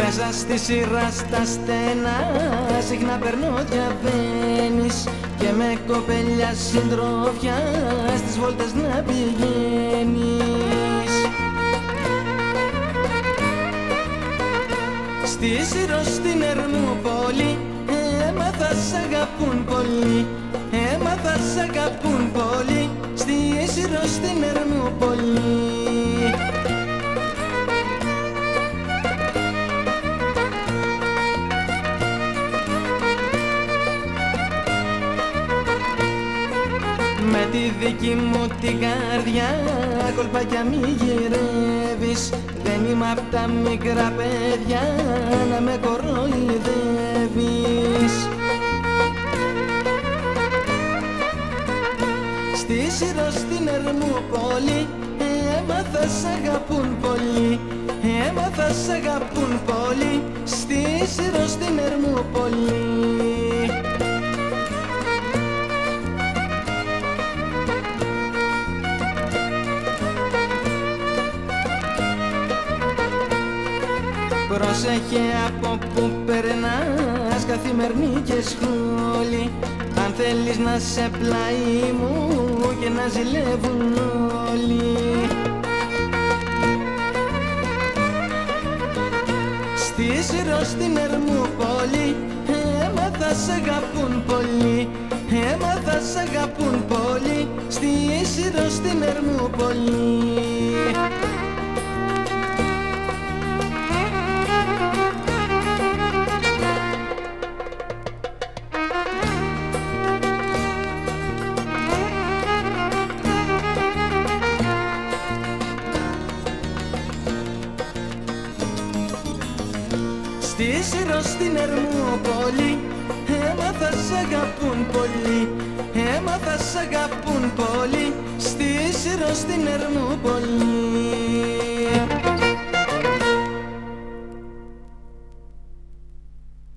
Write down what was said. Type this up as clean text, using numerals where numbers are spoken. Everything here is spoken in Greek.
Μέσα στη σειρά στα στενά συχνά περνώ διαβαίνεις και με κοπέλια συντροφιά στις βόλτες να πηγαίνεις. Στη Σύρο στην Ερμούπολη έμαθα σ' αγαπούν πολύ, έμαθα σ' αγαπούν πολύ, στη Σύρο στην Ερμούπολη. Με τη δική μου την καρδιά κολπάκια μη γυρεύεις, δεν είμαι απ' τα μικρά παιδιά να με κοροϊδεύεις. Στη Σύρο στην Ερμούπολη έμαθα σ' αγαπούν πολύ, έμαθα σ' αγαπούν πολύ, στη Σύρο στην Ερμούπολη. Πρόσεχε από που περνάς καθημερινή και σχόλη, αν θέλεις να σε πλάι μου και να ζηλεύουν όλοι. Στη Σύρο στην Ερμούπολη έμαθα σ' αγαπούν πολύ, έμαθα σ' αγαπούν πολύ, στη Σύρο στην Ερμούπολη. Στη Σύρο στην Ερμούπολη έμαθα σ' αγαπούν πολύ, έμαθα σ' αγαπούν πολύ, στη Σύρο στην Ερμούπολη.